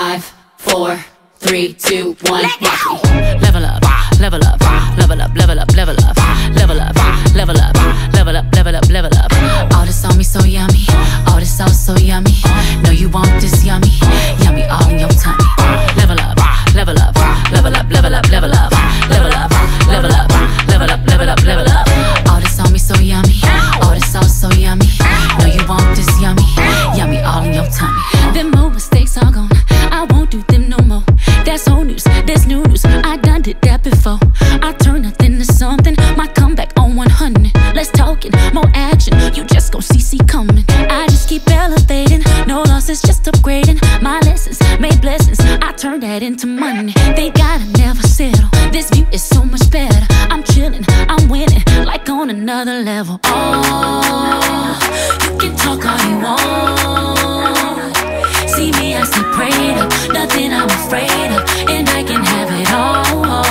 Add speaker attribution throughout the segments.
Speaker 1: 5, 4, 3, 2, 1.
Speaker 2: Level up, level up, level up, level up, level up, level up, level up, level up, level up, level up. All this on me so yummy, all this sauce so yummy. Know you want this yummy, yummy all in your tummy. Level up, level up, level up, level up, level up, level up, level up, level up, level up, level up. All this on me so yummy, all this sauce so yummy. Know you want this yummy, yummy all in your tummy.
Speaker 3: Them old mistakes are gone, I won't do them no more. That's old news, there's new news, I done did that before. I turn nothing to something, my comeback on 100. Let's talk it, more action, you just gon' see coming. I just keep elevating, no losses, just upgrading. My lessons made blessings, I turn that into money. They gotta never settle, this view is so much better. I'm chilling, I'm winning, like on another level. Oh, you can talk all you want. See me, I stay prayed up, nothing I'm afraid of, and I can have it all.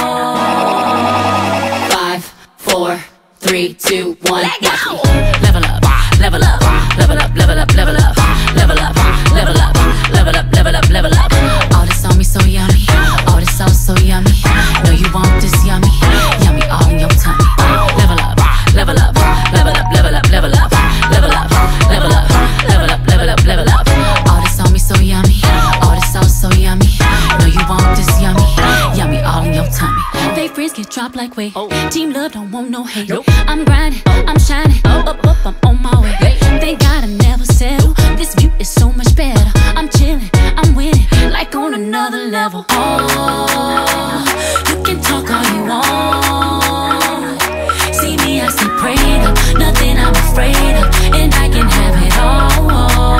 Speaker 1: 5, 4, 3, 2, 1.
Speaker 2: Level up, level up, level up, level up, level up, level up, level up, level up, level up, level up.
Speaker 3: All this on me so yummy, all this sauce so yummy. Know you want this yummy, yummy all in your tummy.
Speaker 2: Level up, level up, level up, level up, level up, level up, level up, level up, level up, level up.
Speaker 3: All this on me so yummy, all this sauce so yummy. Know you want this yummy, yummy all in your tummy. Fake friends get dropped like weight. Team love don't want no hate. I'm grinding, I'm shining, up, I'm on my way. They gotta never settle, this view is so much better. I'm chilling, I'm winning, like on another level. Oh, you can talk all you want. See me, I stay prayed up, nothing I'm afraid of, and I can have it all.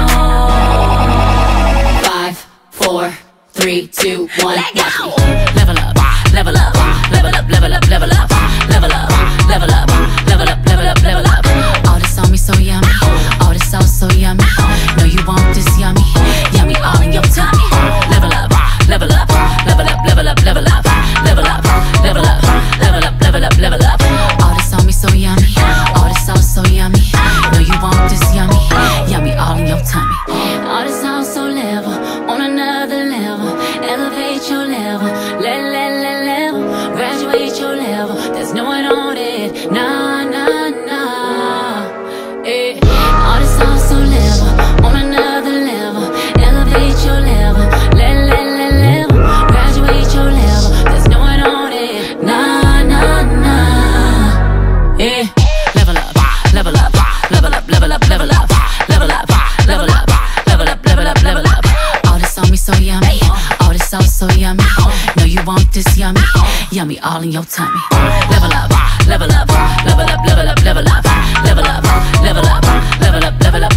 Speaker 1: 5, 4, 3, 2, 1.
Speaker 2: Level up, level up, level up, level up, level up, level up, level up, level up, level up, level up.
Speaker 3: All this on me so yummy, all this sauce so yummy. Know you want this yummy, yummy all in your tummy.
Speaker 2: Level up, level up, level up, level up, level up, level up, level up, level up, level up, level up.
Speaker 3: All this on me so yummy, all this sauce so yummy. Know you want this yummy, yummy all in your tummy. All this sauce so level, on another level. Elevate your level, level. Graduate your level, there's no one on it. Nah, nah, nah. Eh. All this sauce so level, on another level. Elevate your level, level. Graduate your level, there's no one on it. Nah, nah, nah.
Speaker 2: Yeah. Level up, level up, level up, level up, level up, level up, level up, level up, level up, level up.
Speaker 3: All this on me so yummy, all this sauce so yummy. Know you want this yummy, yummy all in your tummy.
Speaker 2: Level up, level up, level up, level up, level up, level up, level up, level up, level up, level up.